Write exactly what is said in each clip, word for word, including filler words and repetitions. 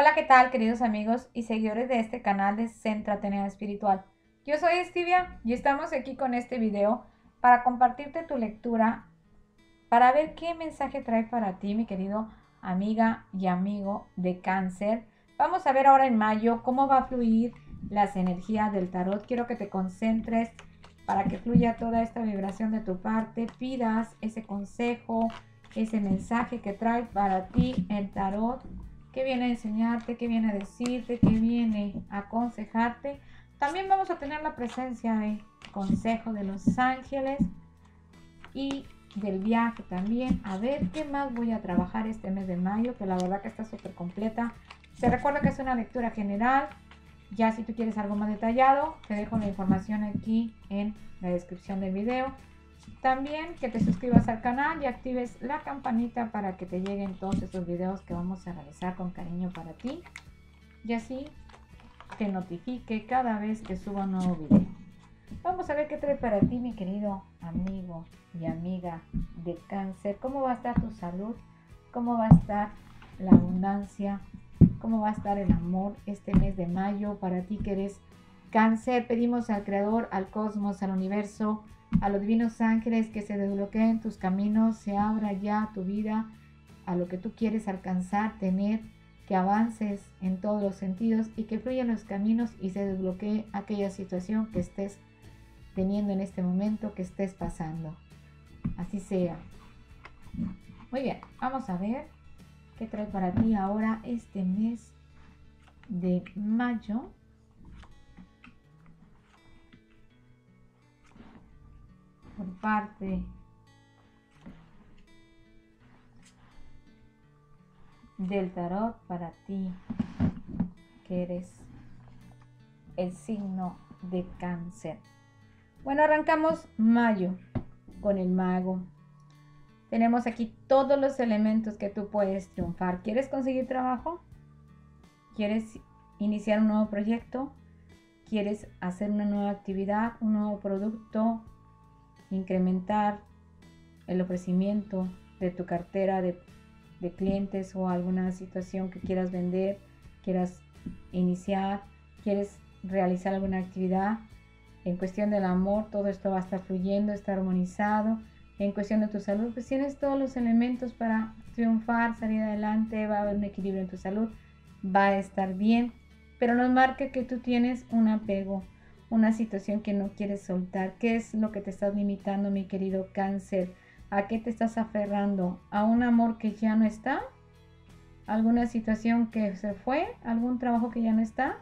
Hola, ¿qué tal, queridos amigos y seguidores de este canal de Centro Atenea Espiritual? Yo soy Estivia y estamos aquí con este video para compartirte tu lectura, para ver qué mensaje trae para ti, mi querido amiga y amigo de Cáncer. Vamos a ver ahora en mayo cómo va a fluir las energías del tarot. Quiero que te concentres para que fluya toda esta vibración de tu parte, pidas ese consejo, ese mensaje que trae para ti el tarot. ¿Qué viene a enseñarte? ¿Qué viene a decirte? ¿Qué viene a aconsejarte? También vamos a tener la presencia de consejo de los ángeles y del viaje también. A ver qué más voy a trabajar este mes de mayo, que la verdad que está súper completa. Te recuerdo que es una lectura general. Ya si tú quieres algo más detallado, te dejo la información aquí en la descripción del video. También que te suscribas al canal y actives la campanita para que te lleguen todos estos videos que vamos a realizar con cariño para ti. Y así te notifique cada vez que suba un nuevo video. Vamos a ver qué trae para ti, mi querido amigo y amiga de Cáncer. ¿Cómo va a estar tu salud? ¿Cómo va a estar la abundancia? ¿Cómo va a estar el amor este mes de mayo para ti que eres Cáncer? Pedimos al Creador, al cosmos, al universo, a los divinos ángeles que se desbloqueen tus caminos, se abra ya tu vida a lo que tú quieres alcanzar, tener, que avances en todos los sentidos y que fluyan los caminos y se desbloquee aquella situación que estés teniendo en este momento, que estés pasando. Así sea. Muy bien, vamos a ver qué trae para ti ahora este mes de mayo. Por parte del tarot para ti, que eres el signo de Cáncer. Bueno, arrancamos mayo con el mago. Tenemos aquí todos los elementos que tú puedes triunfar. ¿Quieres conseguir trabajo? ¿Quieres iniciar un nuevo proyecto? ¿Quieres hacer una nueva actividad, un nuevo producto? Incrementar el ofrecimiento de tu cartera de, de clientes o alguna situación que quieras vender, quieras iniciar, quieres realizar alguna actividad. En cuestión del amor, todo esto va a estar fluyendo, está armonizado. En cuestión de tu salud, pues tienes todos los elementos para triunfar, salir adelante, va a haber un equilibrio en tu salud, va a estar bien, pero nos marca que tú tienes un apego, una situación que no quieres soltar. ¿Qué es lo que te estás limitando, mi querido Cáncer? ¿A qué te estás aferrando? ¿A un amor que ya no está? ¿Alguna situación que se fue? ¿Algún trabajo que ya no está?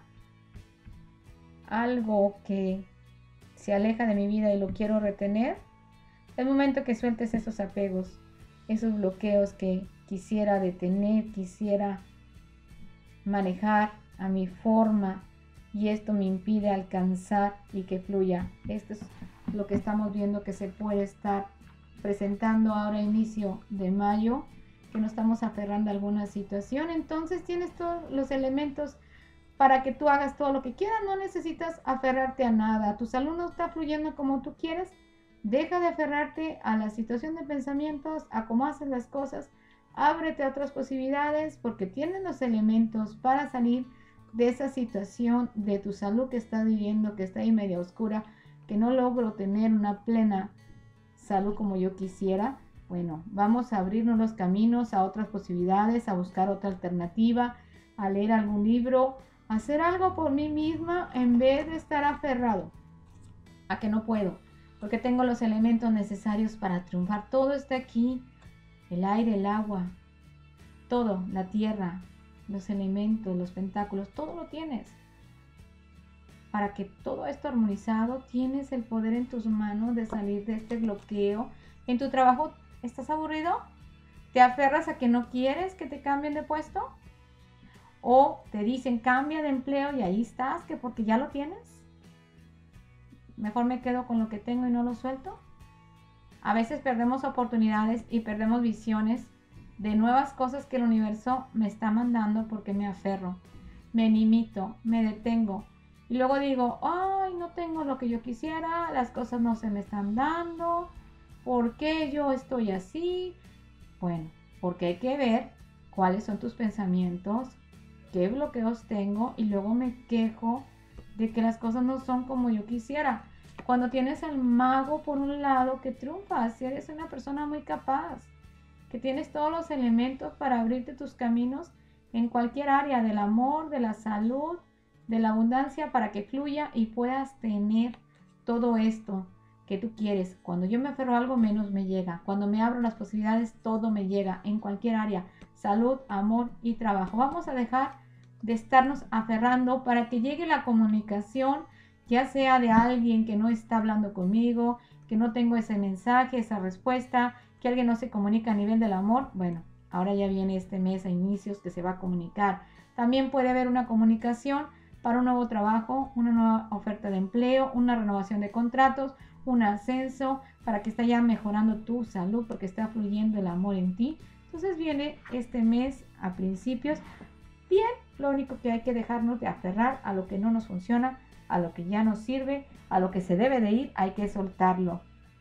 ¿Algo que se aleja de mi vida y lo quiero retener? Es momento que sueltes esos apegos, esos bloqueos que quisiera detener, quisiera manejar a mi forma y esto me impide alcanzar y que fluya. Esto es lo que estamos viendo que se puede estar presentando ahora a inicio de mayo, que nos estamos aferrando a alguna situación. Entonces tienes todos los elementos para que tú hagas todo lo que quieras, no necesitas aferrarte a nada. Tu salud no está fluyendo como tú quieres, deja de aferrarte a la situación de pensamientos, a cómo haces las cosas, ábrete a otras posibilidades porque tienes los elementos para salir de esa situación de tu salud que estás viviendo, que está ahí media oscura, que no logro tener una plena salud como yo quisiera. Bueno, vamos a abrirnos los caminos a otras posibilidades, a buscar otra alternativa, a leer algún libro, a hacer algo por mí misma en vez de estar aferrado a que no puedo, porque tengo los elementos necesarios para triunfar. Todo está aquí, el aire, el agua, todo, la tierra, los elementos, los pentáculos, todo lo tienes. Para que todo esto armonizado, tienes el poder en tus manos de salir de este bloqueo. En tu trabajo, ¿estás aburrido? ¿Te aferras a que no quieres que te cambien de puesto? ¿O te dicen cambia de empleo y ahí estás, que porque ya lo tienes? Mejor me quedo con lo que tengo y no lo suelto. A veces perdemos oportunidades y perdemos visiones de nuevas cosas que el universo me está mandando porque me aferro, me limito, me detengo. Y luego digo, ay, no tengo lo que yo quisiera, las cosas no se me están dando, ¿por qué yo estoy así? Bueno, porque hay que ver cuáles son tus pensamientos, qué bloqueos tengo y luego me quejo de que las cosas no son como yo quisiera. Cuando tienes al mago por un lado que triunfas, si eres una persona muy capaz, que tienes todos los elementos para abrirte tus caminos en cualquier área del amor, de la salud, de la abundancia, para que fluya y puedas tener todo esto que tú quieres. Cuando yo me aferro a algo, menos me llega. Cuando me abro las posibilidades, todo me llega en cualquier área. Salud, amor y trabajo. Vamos a dejar de estarnos aferrando para que llegue la comunicación, ya sea de alguien que no está hablando conmigo, que no tengo ese mensaje, esa respuesta, que alguien no se comunica a nivel del amor. Bueno, ahora ya viene este mes a inicios que se va a comunicar. También puede haber una comunicación para un nuevo trabajo, una nueva oferta de empleo, una renovación de contratos, un ascenso, para que esté ya mejorando tu salud, porque está fluyendo el amor en ti. Entonces viene este mes a principios bien. Lo único que hay que dejarnos de aferrar a lo que no nos funciona, a lo que ya nos sirve, a lo que se debe de ir, hay que soltarlo.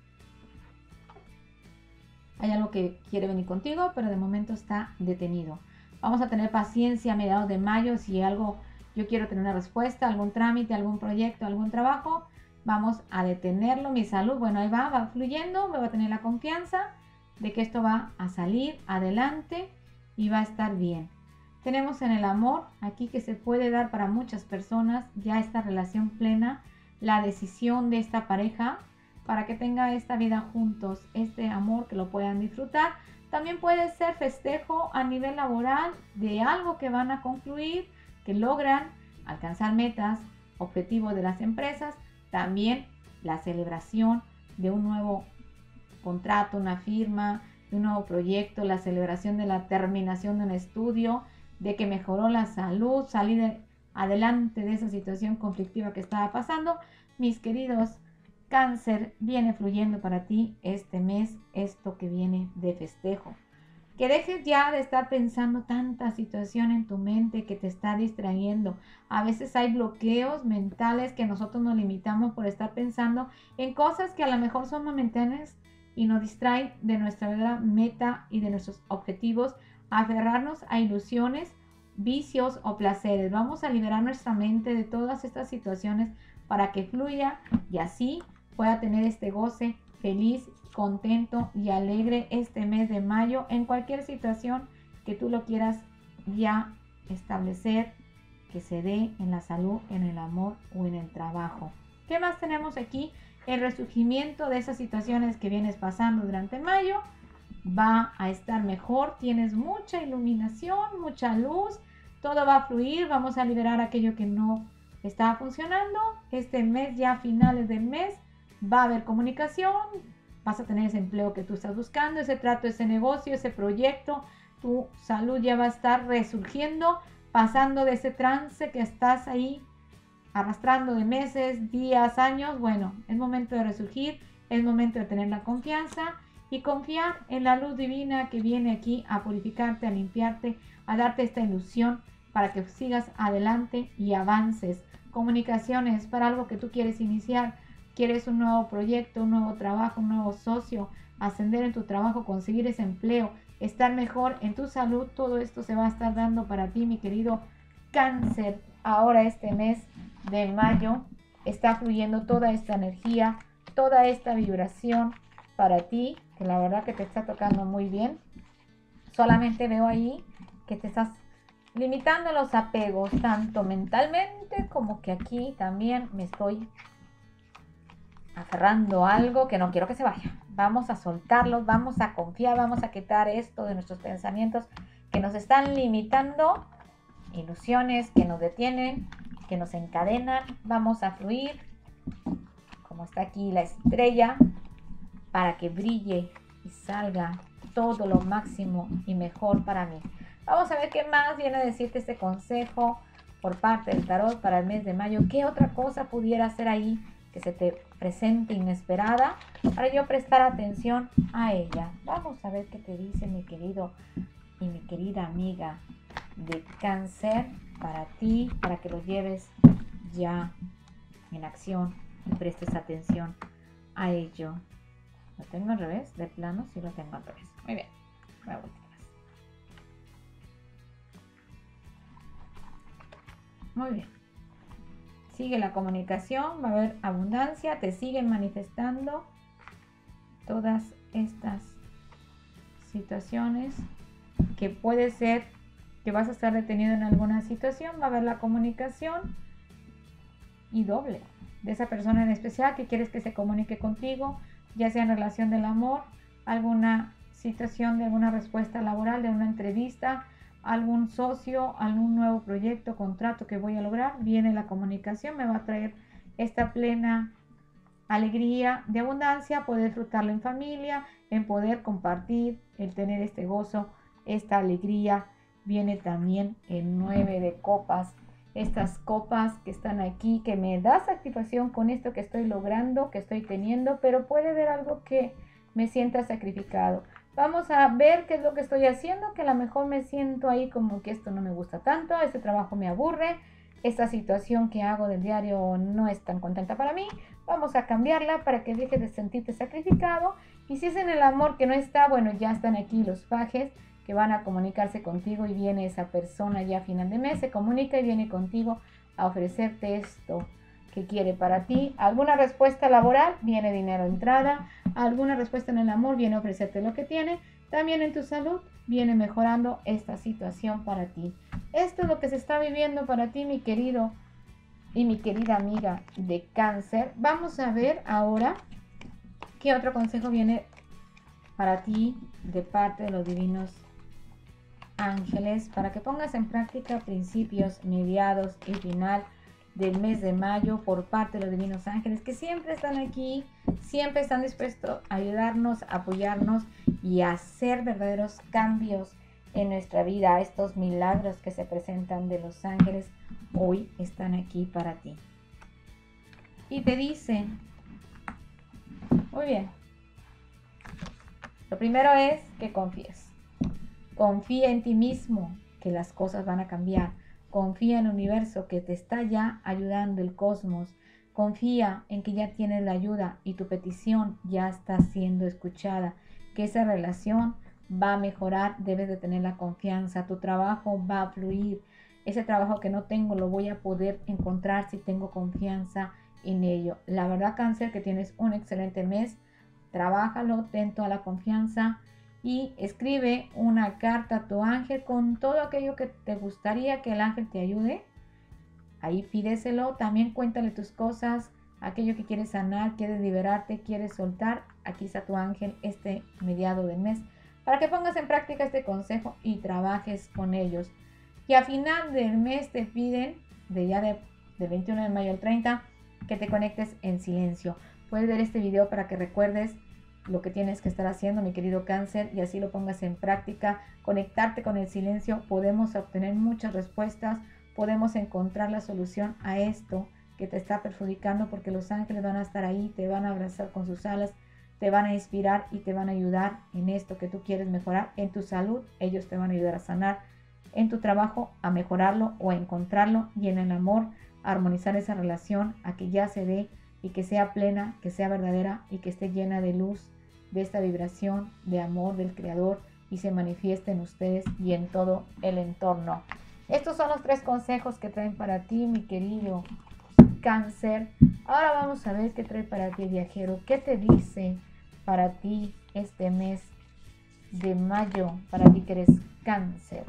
Hay algo que quiere venir contigo, pero de momento está detenido. Vamos a tener paciencia a mediados de mayo. Si algo, yo quiero tener una respuesta, algún trámite, algún proyecto, algún trabajo, vamos a detenerlo. Mi salud, bueno, ahí va, va fluyendo, me va a tener la confianza de que esto va a salir adelante y va a estar bien. Tenemos en el amor aquí que se puede dar para muchas personas ya esta relación plena, la decisión de esta pareja para que tenga esta vida juntos, este amor que lo puedan disfrutar. También puede ser festejo a nivel laboral de algo que van a concluir, que logran alcanzar metas, objetivos de las empresas. También la celebración de un nuevo contrato, una firma, de un nuevo proyecto, la celebración de la terminación de un estudio, de que mejoró la salud, salir adelante de esa situación conflictiva que estaba pasando. Mis queridos Cáncer, viene fluyendo para ti este mes esto que viene de festejo. Que dejes ya de estar pensando tanta situación en tu mente que te está distrayendo. A veces hay bloqueos mentales que nosotros nos limitamos por estar pensando en cosas que a lo mejor son momentáneas y nos distraen de nuestra verdadera meta y de nuestros objetivos. Aferrarnos a ilusiones, vicios o placeres. Vamos a liberar nuestra mente de todas estas situaciones para que fluya y así pueda tener este goce feliz, contento y alegre este mes de mayo en cualquier situación que tú lo quieras ya establecer, que se dé en la salud, en el amor o en el trabajo. ¿Qué más tenemos aquí? El resurgimiento de esas situaciones que vienes pasando durante mayo va a estar mejor, tienes mucha iluminación, mucha luz, todo va a fluir, vamos a liberar aquello que no está funcionando. Este mes, ya a finales del mes, va a haber comunicación, vas a tener ese empleo que tú estás buscando, ese trato, ese negocio, ese proyecto, tu salud ya va a estar resurgiendo, pasando de ese trance que estás ahí arrastrando de meses, días, años. Bueno, es momento de resurgir, es momento de tener la confianza y confiar en la luz divina que viene aquí a purificarte, a limpiarte, a darte esta ilusión para que sigas adelante y avances. Comunicaciones para algo que tú quieres iniciar. Quieres un nuevo proyecto, un nuevo trabajo, un nuevo socio, ascender en tu trabajo, conseguir ese empleo, estar mejor en tu salud. Todo esto se va a estar dando para ti, mi querido Cáncer. Ahora este mes de mayo está fluyendo toda esta energía, toda esta vibración para ti, que la verdad que te está tocando muy bien. Solamente veo ahí que te estás limitando los apegos, tanto mentalmente como que aquí también me estoy aferrando a algo que no quiero que se vaya. Vamos a soltarlos, vamos a confiar, vamos a quitar esto de nuestros pensamientos que nos están limitando, ilusiones que nos detienen, que nos encadenan. Vamos a fluir, como está aquí la estrella, para que brille y salga todo lo máximo y mejor para mí. Vamos a ver qué más viene a decirte este consejo por parte del tarot para el mes de mayo. ¿Qué otra cosa pudiera ser ahí que se te presente inesperada para yo prestar atención a ella? Vamos a ver qué te dice mi querido y mi querida amiga de Cáncer para ti, para que lo lleves ya en acción y prestes atención a ello. ¿Lo tengo al revés? De plano, sí lo tengo al revés. Muy bien, me voy. Muy bien. Sigue la comunicación, va a haber abundancia, te siguen manifestando todas estas situaciones que puede ser que vas a estar detenido en alguna situación, va a haber la comunicación y doble de esa persona en especial que quieres que se comunique contigo, ya sea en relación del amor, alguna situación de alguna respuesta laboral, de una entrevista, algún socio, algún nuevo proyecto, contrato que voy a lograr. Viene la comunicación, me va a traer esta plena alegría de abundancia, poder disfrutarla en familia, en poder compartir, el tener este gozo, esta alegría. Viene también el nueve de copas, estas copas que están aquí, que me da satisfacción con esto que estoy logrando, que estoy teniendo, pero puede haber algo que me sienta sacrificado. Vamos a ver qué es lo que estoy haciendo, que a lo mejor me siento ahí como que esto no me gusta tanto, este trabajo me aburre, esta situación que hago del diario no es tan contenta para mí. Vamos a cambiarla para que dejes de sentirte sacrificado. Y si es en el amor que no está, bueno, ya están aquí los pajes que van a comunicarse contigo y viene esa persona ya a final de mes, se comunica y viene contigo a ofrecerte esto que quiere para ti. Alguna respuesta laboral, viene dinero de entrada. Alguna respuesta en el amor, viene a ofrecerte lo que tiene. También en tu salud, viene mejorando esta situación para ti. Esto es lo que se está viviendo para ti, mi querido y mi querida amiga de Cáncer. Vamos a ver ahora qué otro consejo viene para ti de parte de los divinos ángeles para que pongas en práctica principios, mediados y final del mes de mayo por parte de los divinos ángeles, que siempre están aquí, siempre están dispuestos a ayudarnos, a apoyarnos y a hacer verdaderos cambios en nuestra vida. Estos milagros que se presentan de los ángeles hoy están aquí para ti. Y te dicen, muy bien, lo primero es que confíes. Confía en ti mismo, que las cosas van a cambiar. Confía en el universo que te está ya ayudando, el cosmos. Confía en que ya tienes la ayuda y tu petición ya está siendo escuchada. Que esa relación va a mejorar, debes de tener la confianza. Tu trabajo va a fluir. Ese trabajo que no tengo lo voy a poder encontrar si tengo confianza en ello. La verdad, Cáncer, que tienes un excelente mes. Trabájalo, ten toda la confianza. Y escribe una carta a tu ángel con todo aquello que te gustaría que el ángel te ayude. Ahí pídeselo. También cuéntale tus cosas, aquello que quieres sanar, quieres liberarte, quieres soltar. Aquí está tu ángel este mediado del mes para que pongas en práctica este consejo y trabajes con ellos. Y a final del mes te piden, de ya de, de veintiuno de mayo al treinta, que te conectes en silencio. Puedes ver este video para que recuerdes lo que tienes que estar haciendo, mi querido Cáncer, y así lo pongas en práctica. Conectarte con el silencio, podemos obtener muchas respuestas, podemos encontrar la solución a esto que te está perjudicando, porque los ángeles van a estar ahí, te van a abrazar con sus alas, te van a inspirar y te van a ayudar en esto que tú quieres mejorar. En tu salud, ellos te van a ayudar a sanar. En tu trabajo, a mejorarlo o a encontrarlo. Y en el amor, a armonizar esa relación, a que ya se dé y que sea plena, que sea verdadera y que esté llena de luz, de esta vibración de amor del Creador, y se manifieste en ustedes y en todo el entorno. Estos son los tres consejos que traen para ti, mi querido Cáncer. Ahora vamos a ver qué trae para ti, viajero. ¿Qué te dice para ti este mes de mayo, para ti que eres Cáncer?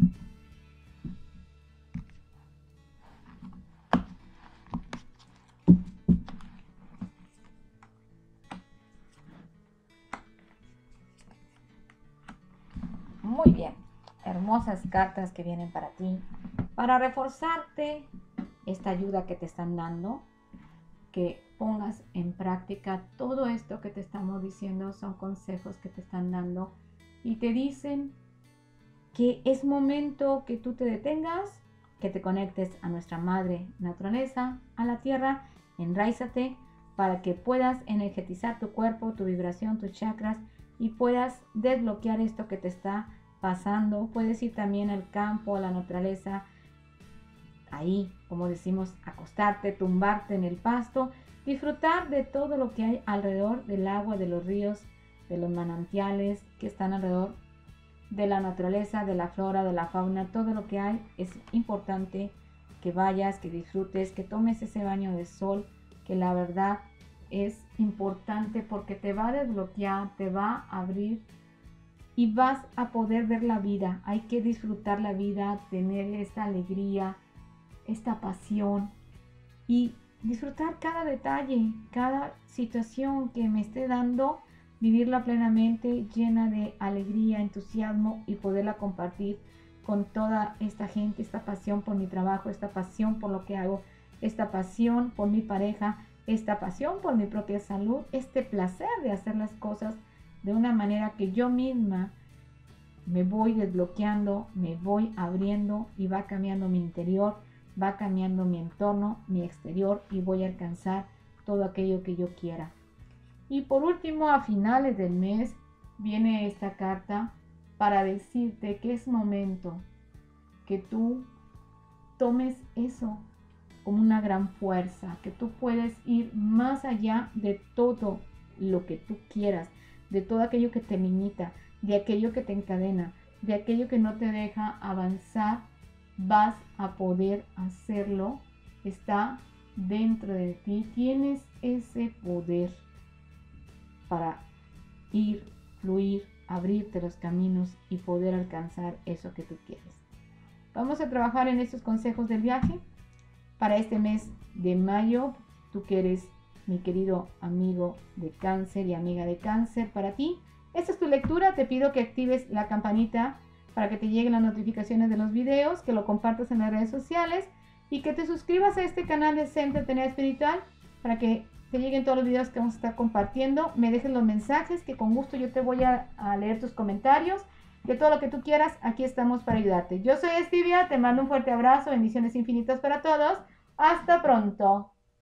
Muy bien, hermosas cartas que vienen para ti, para reforzarte esta ayuda que te están dando, que pongas en práctica todo esto que te estamos diciendo. Son consejos que te están dando y te dicen que es momento que tú te detengas, que te conectes a nuestra madre naturaleza, a la tierra, enraízate para que puedas energetizar tu cuerpo, tu vibración, tus chakras, y puedas desbloquear esto que te está pasando. Puedes ir también al campo, a la naturaleza, ahí, como decimos, acostarte, tumbarte en el pasto, disfrutar de todo lo que hay alrededor del agua, de los ríos, de los manantiales que están alrededor, de la naturaleza, de la flora, de la fauna. Todo lo que hay es importante que vayas, que disfrutes, que tomes ese baño de sol, que la verdad es importante porque te va a desbloquear, te va a abrir y vas a poder ver la vida. Hay que disfrutar la vida, tener esta alegría, esta pasión y disfrutar cada detalle, cada situación que me esté dando, vivirla plenamente, llena de alegría, entusiasmo y poderla compartir con toda esta gente, esta pasión por mi trabajo, esta pasión por lo que hago, esta pasión por mi pareja, esta pasión por mi propia salud, este placer de hacer las cosas de una manera que yo misma me voy desbloqueando, me voy abriendo y va cambiando mi interior, va cambiando mi entorno, mi exterior y voy a alcanzar todo aquello que yo quiera. Y por último, a finales del mes viene esta carta para decirte que es momento que tú tomes eso como una gran fuerza, que tú puedes ir más allá de todo lo que tú quieras, de todo aquello que te limita, de aquello que te encadena, de aquello que no te deja avanzar. Vas a poder hacerlo, está dentro de ti, tienes ese poder para ir, fluir, abrirte los caminos y poder alcanzar eso que tú quieres. Vamos a trabajar en estos consejos del viaje para este mes de mayo. Tú que eres mi querido amigo de Cáncer y amiga de Cáncer, para ti esta es tu lectura. Te pido que actives la campanita para que te lleguen las notificaciones de los videos, que lo compartas en las redes sociales y que te suscribas a este canal de Centro de Tenera Espiritual para que te lleguen todos los videos que vamos a estar compartiendo. Me dejes los mensajes, que con gusto yo te voy a, a leer tus comentarios. De todo lo que tú quieras, aquí estamos para ayudarte. Yo soy Estivia, te mando un fuerte abrazo, bendiciones infinitas para todos. Hasta pronto.